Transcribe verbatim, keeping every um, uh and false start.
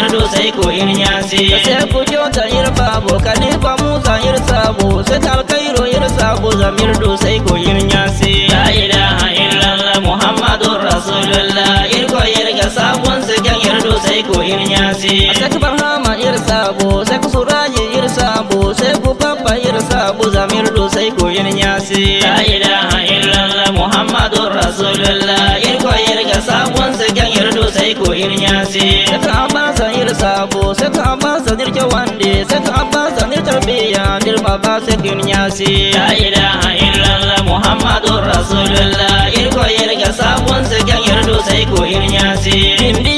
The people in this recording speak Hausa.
yardu sai ko inyasi sai ku jota irba bo kalifa musa irsabo sai talkairo irsabo zamirdu sai ko inyasi la ilaha illallah muhammadur rasulullah irko irga sabon sai kan yardu sai ko inyasi sai ku barhama irsabo sai ku suraji irsabo sai ku babba irsabo zamirdu sai ko inyasi la ilaha illallah muhammadur rasulullah irko irga sabon sai kan yardu sai ko inyasi sai ka abasa irsabo sai ka abasa nirke wande sai ka abasa nirtarbiya nirma ba sai ko inyasi la ilaha illallah muhammadur rasulullah irko irga sabon sai kan yardu sai ko inyasi indi